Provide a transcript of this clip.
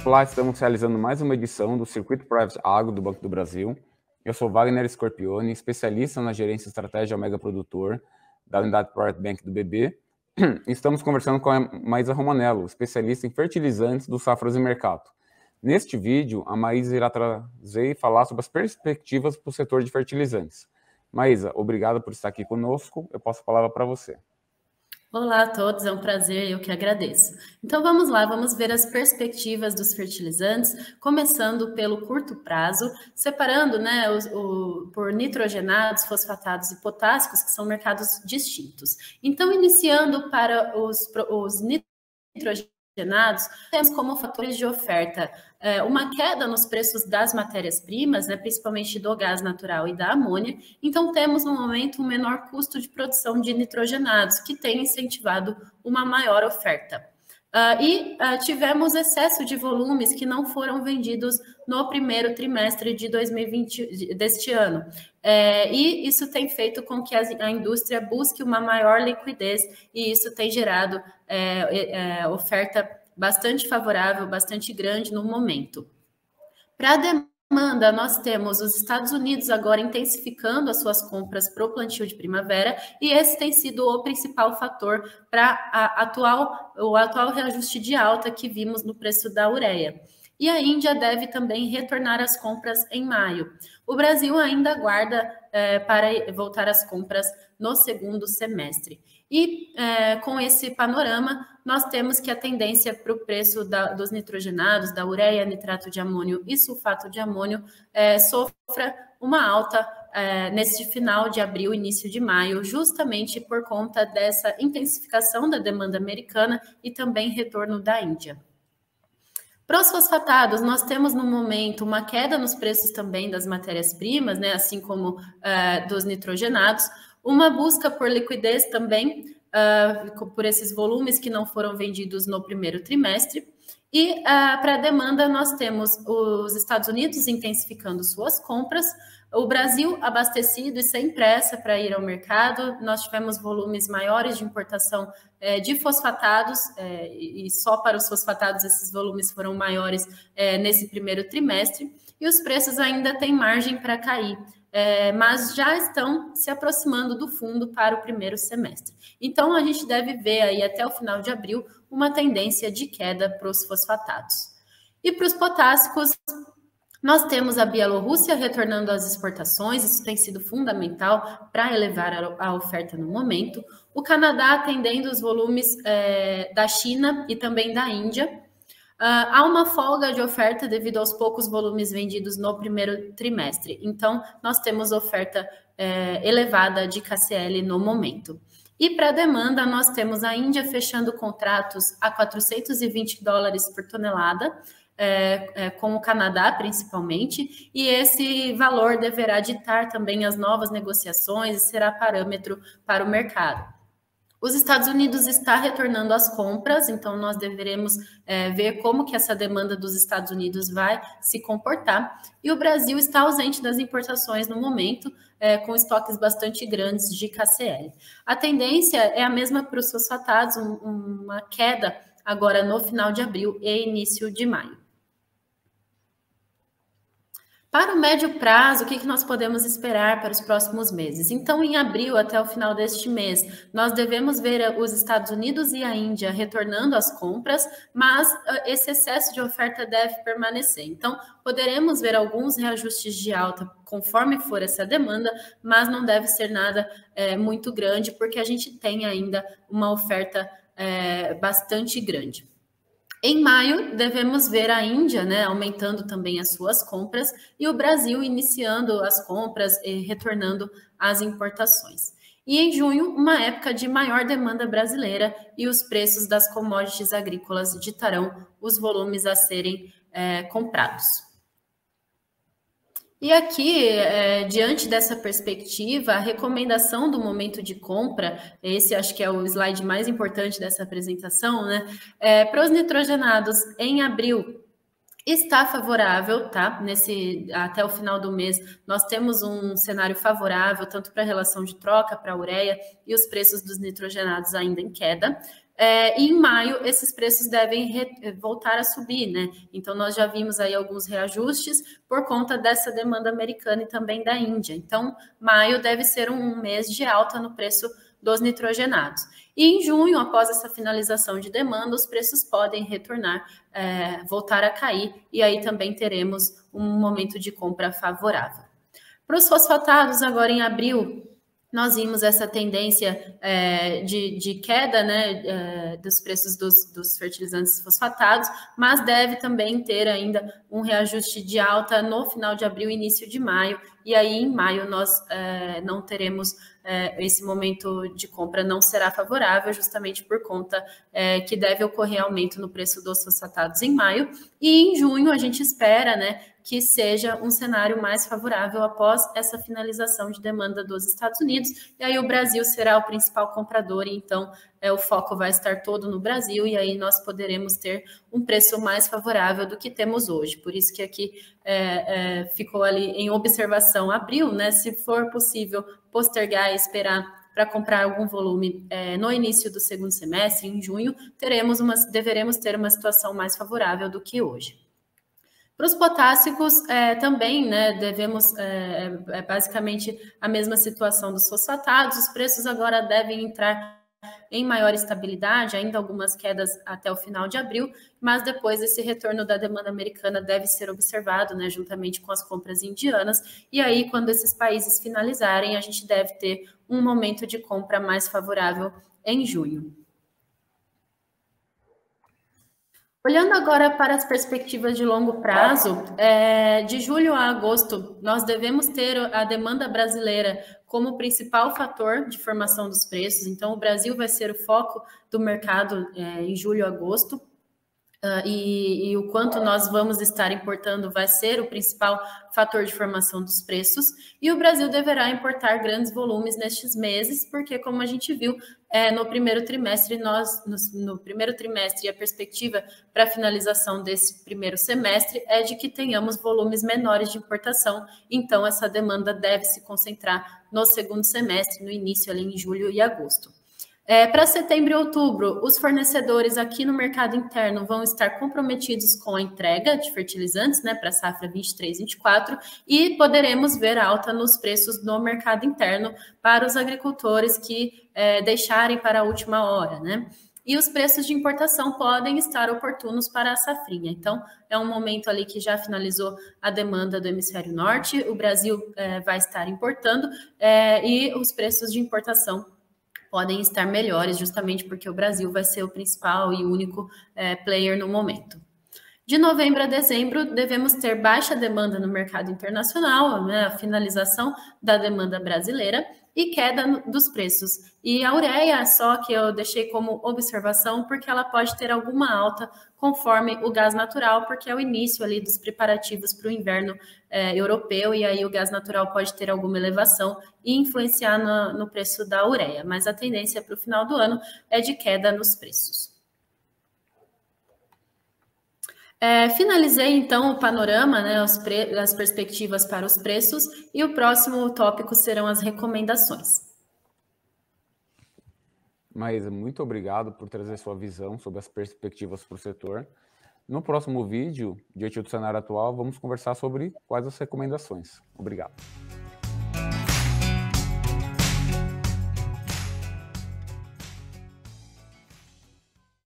Olá, estamos realizando mais uma edição do Circuito Private Agro do Banco do Brasil. Eu sou Wagner Scorpioni, especialista na gerência e estratégia Mega Produtor da unidade Private Bank do BB. Estamos conversando com a Maísa Romanello, especialista em fertilizantes do Safras e Mercato. Neste vídeo, a Maísa irá trazer e falar sobre as perspectivas para o setor de fertilizantes. Maísa, obrigado por estar aqui conosco. Eu passo a palavra para você. Olá a todos, é um prazer, eu que agradeço. Então vamos lá, vamos ver as perspectivas dos fertilizantes, começando pelo curto prazo, separando por nitrogenados, fosfatados e potássicos, que são mercados distintos. Então, iniciando para os nitrogenados, temos como fatores de oferta uma queda nos preços das matérias-primas, principalmente do gás natural e da amônia. Então, temos no momento um menor custo de produção de nitrogenados, que tem incentivado uma maior oferta. Tivemos excesso de volumes que não foram vendidos no primeiro trimestre de 2020 deste ano. E isso tem feito com que a indústria busque uma maior liquidez, e isso tem gerado oferta bastante favorável, bastante grande no momento. Para a demanda, nós temos os Estados Unidos agora intensificando as suas compras para o plantio de primavera, e esse tem sido o principal fator para o atual reajuste de alta que vimos no preço da ureia. E a Índia deve também retornar às compras em maio. O Brasil ainda aguarda para voltar às compras no segundo semestre. E com esse panorama, nós temos que a tendência para o preço dos nitrogenados, da ureia, nitrato de amônio e sulfato de amônio sofra uma alta nesse final de abril, início de maio, justamente por conta dessa intensificação da demanda americana e também retorno da Índia. Para os fosfatados, nós temos no momento uma queda nos preços também das matérias-primas, assim como dos nitrogenados, uma busca por liquidez também, por esses volumes que não foram vendidos no primeiro trimestre. E para a demanda, nós temos os Estados Unidos intensificando suas compras, o Brasil abastecido e sem pressa para ir ao mercado. Nós tivemos volumes maiores de importação de fosfatados, e só para os fosfatados esses volumes foram maiores nesse primeiro trimestre, e os preços ainda têm margem para cair, mas já estão se aproximando do fundo para o primeiro semestre. Então, a gente deve ver aí até o final de abril uma tendência de queda para os fosfatados. E para os potássicos, nós temos a Bielorrússia retornando às exportações, isso tem sido fundamental para elevar a oferta no momento. O Canadá atendendo os volumes da China e também da Índia. Há uma folga de oferta devido aos poucos volumes vendidos no primeiro trimestre. Então, nós temos oferta elevada de KCl no momento. E para a demanda, nós temos a Índia fechando contratos a $420 por tonelada, com o Canadá principalmente, e esse valor deverá ditar também as novas negociações e será parâmetro para o mercado. Os Estados Unidos está retornando às compras, então nós deveremos ver como que essa demanda dos Estados Unidos vai se comportar. E o Brasil está ausente das importações no momento, com estoques bastante grandes de KCl. A tendência é a mesma para os fosfatados, uma queda agora no final de abril e início de maio. Para o médio prazo, o que nós podemos esperar para os próximos meses? Então, em abril, até o final deste mês, nós devemos ver os Estados Unidos e a Índia retornando às compras, mas esse excesso de oferta deve permanecer. Então, poderemos ver alguns reajustes de alta conforme for essa demanda, mas não deve ser nada muito grande, porque a gente tem ainda uma oferta bastante grande. Em maio, devemos ver a Índia aumentando também as suas compras e o Brasil iniciando as compras e retornando às importações. E em junho, uma época de maior demanda brasileira, e os preços das commodities agrícolas ditarão os volumes a serem comprados. E aqui, diante dessa perspectiva, a recomendação do momento de compra, esse acho que é o slide mais importante dessa apresentação, para os nitrogenados em abril, está favorável, tá? Até o final do mês, nós temos um cenário favorável, tanto para a relação de troca, para a ureia, e os preços dos nitrogenados ainda em queda. E em maio, esses preços devem voltar a subir, né? Então, nós já vimos aí alguns reajustes por conta dessa demanda americana e também da Índia. Então, maio deve ser um mês de alta no preço dos nitrogenados. E em junho, após essa finalização de demanda, os preços podem retornar, voltar a cair, e aí também teremos um momento de compra favorável. Para os fosfatados, agora em abril, nós vimos essa tendência de queda, né, dos preços dos fertilizantes fosfatados, mas deve também ter ainda um reajuste de alta no final de abril e início de maio, e aí em maio nós não teremos, esse momento de compra não será favorável, justamente por conta que deve ocorrer aumento no preço dos fosfatados em maio, e em junho a gente espera, né, que seja um cenário mais favorável após essa finalização de demanda dos Estados Unidos, e aí o Brasil será o principal comprador, e então o foco vai estar todo no Brasil, e aí nós poderemos ter um preço mais favorável do que temos hoje. Por isso que aqui ficou ali em observação abril, né? Se for possível postergar e esperar para comprar algum volume no início do segundo semestre, em junho, deveremos ter uma situação mais favorável do que hoje. Para os potássicos, também, né, devemos, basicamente a mesma situação dos fosfatados, os preços agora devem entrar em maior estabilidade, ainda algumas quedas até o final de abril, mas depois esse retorno da demanda americana deve ser observado, né, juntamente com as compras indianas, e aí quando esses países finalizarem, a gente deve ter um momento de compra mais favorável em junho. Olhando agora para as perspectivas de longo prazo, de julho a agosto, nós devemos ter a demanda brasileira como principal fator de formação dos preços. Então, o Brasil vai ser o foco do mercado em julho a agosto. E o quanto nós vamos estar importando vai ser o principal fator de formação dos preços, e o Brasil deverá importar grandes volumes nestes meses, porque, como a gente viu, no primeiro trimestre, no primeiro trimestre, a perspectiva para a finalização desse primeiro semestre é de que tenhamos volumes menores de importação, então essa demanda deve se concentrar no segundo semestre, no início ali em julho e agosto. Para setembro e outubro, os fornecedores aqui no mercado interno vão estar comprometidos com a entrega de fertilizantes, né, para a safra 23-24, e poderemos ver alta nos preços no mercado interno para os agricultores que deixarem para a última hora, né? E os preços de importação podem estar oportunos para a safrinha. Então, é um momento ali que já finalizou a demanda do hemisfério norte, o Brasil vai estar importando e os preços de importação podem estar melhores, justamente porque o Brasil vai ser o principal e único player no momento. De novembro a dezembro, devemos ter baixa demanda no mercado internacional, né, a finalização da demanda brasileira e queda dos preços. E a ureia, só que eu deixei como observação, porque ela pode ter alguma alta conforme o gás natural, porque é o início ali dos preparativos para o inverno europeu, e aí o gás natural pode ter alguma elevação e influenciar no preço da ureia. Mas a tendência para o final do ano é de queda nos preços. Finalizei, então, o panorama, né, as perspectivas para os preços, e o próximo tópico serão as recomendações. Maísa, muito obrigado por trazer sua visão sobre as perspectivas para o setor. No próximo vídeo, diante do cenário atual, vamos conversar sobre quais as recomendações. Obrigado.